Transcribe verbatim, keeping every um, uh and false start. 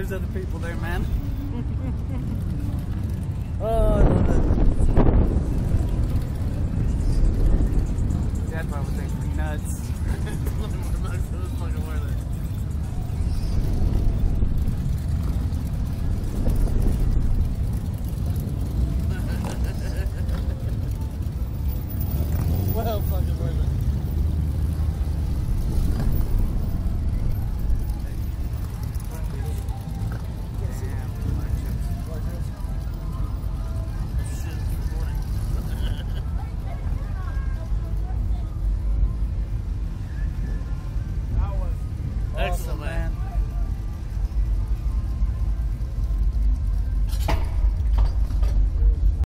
there's other people there, man. Oh, I love it. Dad probably thinks we're nuts. Fucking worth it. Well, fucking worth it. Excellent, man.